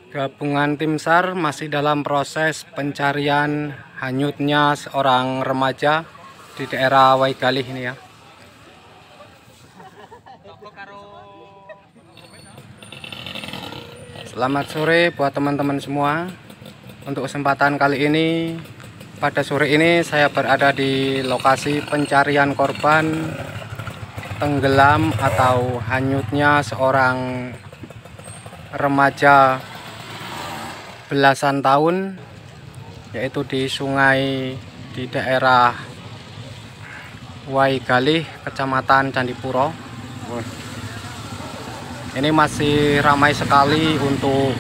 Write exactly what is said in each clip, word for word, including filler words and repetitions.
Gabungan tim SAR masih dalam proses pencarian hanyutnya seorang remaja di daerah Waigalih ini ya. Selamat sore buat teman-teman semua. Untuk kesempatan kali ini, pada sore ini saya berada di lokasi pencarian korban tenggelam atau hanyutnya seorang remaja belasan tahun, yaitu di sungai di daerah Waigalih, Kecamatan Candipuro. Ini masih ramai sekali untuk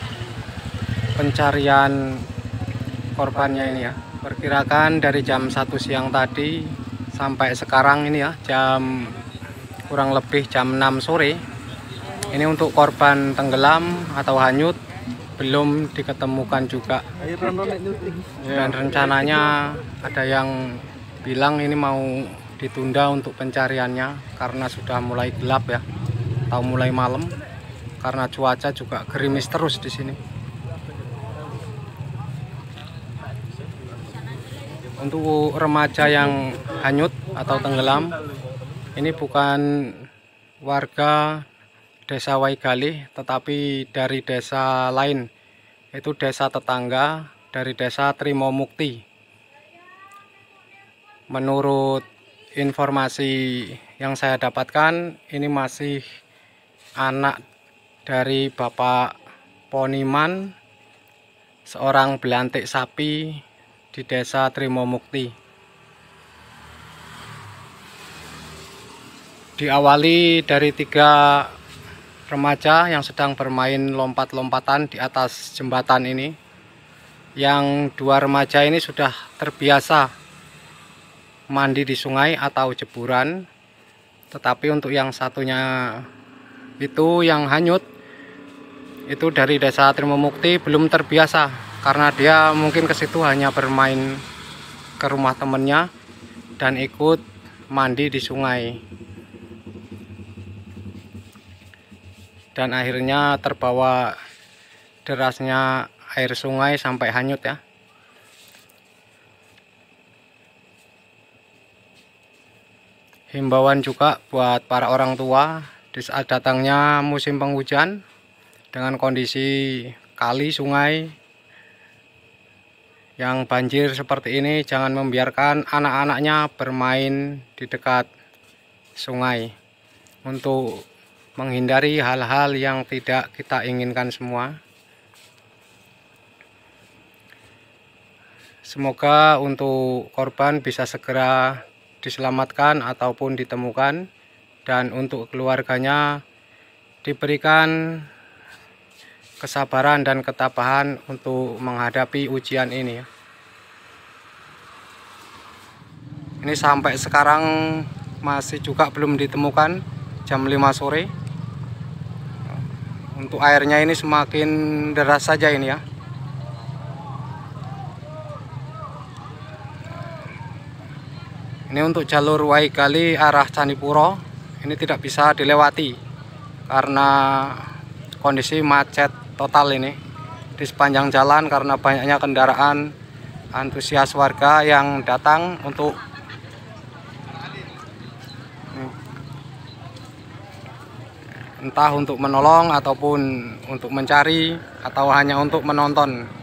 pencarian korbannya ini ya. Perkirakan dari jam satu siang tadi sampai sekarang ini ya, jam kurang lebih jam enam sore. Ini untuk korban tenggelam atau hanyut belum diketemukan juga. Dan rencananya ada yang bilang ini mau ditunda untuk pencariannya karena sudah mulai gelap ya, atau mulai malam, karena cuaca juga gerimis terus di sini. Untuk remaja yang hanyut atau tenggelam, ini bukan warga desa Waigalih, tetapi dari desa lain, yaitu desa tetangga dari desa Trimomukti. Menurut informasi yang saya dapatkan, ini masih anak dari Bapak Poniman, seorang belantik sapi di desa Trimomukti. Diawali dari tiga remaja yang sedang bermain lompat-lompatan di atas jembatan ini. Yang dua remaja ini sudah terbiasa mandi di sungai atau jeburan, tetapi untuk yang satunya itu yang hanyut itu dari desa Trimomukti belum terbiasa, karena dia mungkin ke situ hanya bermain ke rumah temennya dan ikut mandi di sungai, dan akhirnya terbawa derasnya air sungai sampai hanyut ya. Himbauan juga buat para orang tua di saat datangnya musim penghujan dengan kondisi kali sungai yang banjir seperti ini, jangan membiarkan anak-anaknya bermain di dekat sungai untuk menghindari hal-hal yang tidak kita inginkan semua. Semoga untuk korban bisa segera diselamatkan ataupun ditemukan, dan untuk keluarganya diberikan kesabaran dan ketabahan untuk menghadapi ujian ini. Ini sampai sekarang masih juga belum ditemukan, jam lima sore. Untuk airnya ini semakin deras saja ini ya. Ini untuk jalur Waigalih arah Candipuro ini tidak bisa dilewati karena kondisi macet total ini di sepanjang jalan, karena banyaknya kendaraan antusias warga yang datang untuk entah untuk menolong ataupun untuk mencari atau hanya untuk menonton